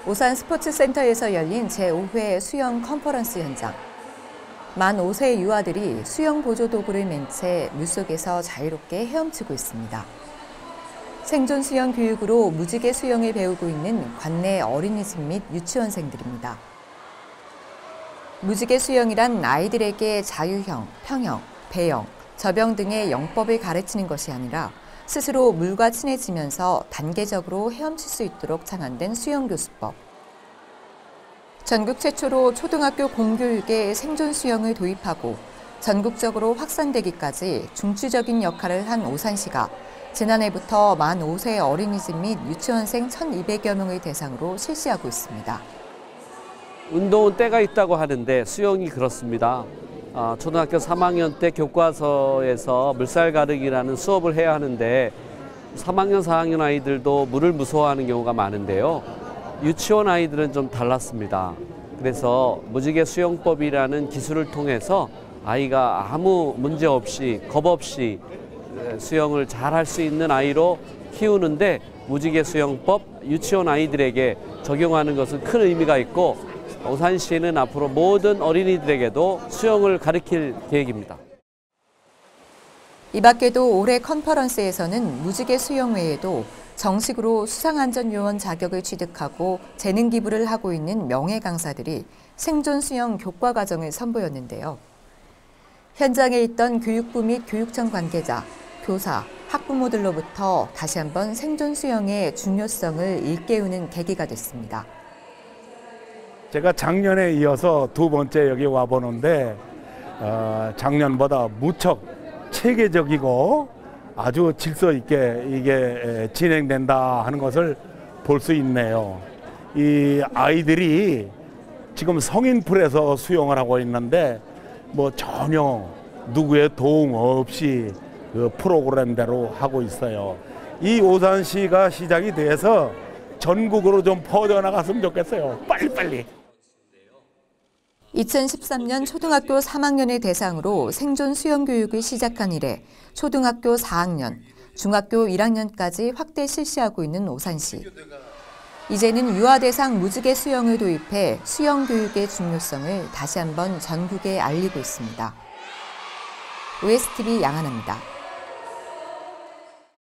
오산 스포츠센터에서 열린 제5회 수영 컨퍼런스 현장. 만 5세 유아들이 수영 보조 도구를 맨 채 물속에서 자유롭게 헤엄치고 있습니다. 생존 수영 교육으로 무지개 수영을 배우고 있는 관내 어린이집 및 유치원생들입니다. 무지개 수영이란 아이들에게 자유형, 평형, 배영, 저병 등의 영법을 가르치는 것이 아니라 스스로 물과 친해지면서 단계적으로 헤엄칠 수 있도록 창안된 수영교수법. 전국 최초로 초등학교 공교육에 생존 수영을 도입하고 전국적으로 확산되기까지 중추적인 역할을 한 오산시가 지난해부터 만 5세 어린이집 및 유치원생 1,200여 명을 대상으로 실시하고 있습니다. 운동은 때가 있다고 하는데 수영이 그렇습니다. 초등학교 3학년 때 교과서에서 물살 가르기라는 수업을 해야 하는데 3학년, 4학년 아이들도 물을 무서워하는 경우가 많은데요. 유치원 아이들은 좀 달랐습니다. 그래서 무지개 수영법이라는 기술을 통해서 아이가 아무 문제 없이, 겁 없이 수영을 잘 할 수 있는 아이로 키우는데 무지개 수영법 유치원 아이들에게 적용하는 것은 큰 의미가 있고 오산시는 앞으로 모든 어린이들에게도 수영을 가르칠 계획입니다. 이 밖에도 올해 컨퍼런스에서는 무지개 수영 외에도 정식으로 수상안전요원 자격을 취득하고 재능 기부를 하고 있는 명예 강사들이 생존 수영 교과 과정을 선보였는데요. 현장에 있던 교육부 및 교육청 관계자, 교사, 학부모들로부터 다시 한번 생존 수영의 중요성을 일깨우는 계기가 됐습니다. 제가 작년에 이어서 두 번째 여기 와보는데 작년보다 무척 체계적이고 아주 질서 있게 이게 진행된다 하는 것을 볼 수 있네요. 이 아이들이 지금 성인풀에서 수영을 하고 있는데 뭐 전혀 누구의 도움 없이 그 프로그램대로 하고 있어요. 이 오산시가 시작이 돼서 전국으로 좀 퍼져나갔으면 좋겠어요. 빨리빨리. 2013년 초등학교 3학년을 대상으로 생존 수영 교육을 시작한 이래 초등학교 4학년, 중학교 1학년까지 확대 실시하고 있는 오산시. 이제는 유아 대상 무지개 수영을 도입해 수영 교육의 중요성을 다시 한번 전국에 알리고 있습니다. OSTV 양하나입니다.